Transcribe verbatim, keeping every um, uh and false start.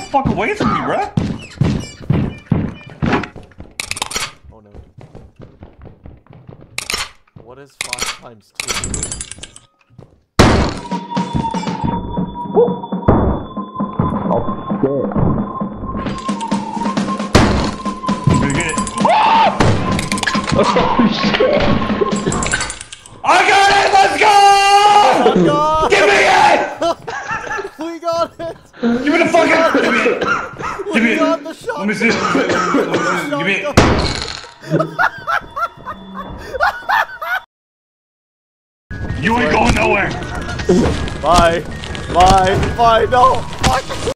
fuck away from me, bruh. Oh no. What is five times two? Oh shit. Gonna get it. Oh shit. I got it! Let's go! Oh god! Give me it! We got it! Give me the fucking. Give me it. Give me We it. got the Let me see. Give me it. You ain't going nowhere. Bye. Bye. Bye. No. Fuck.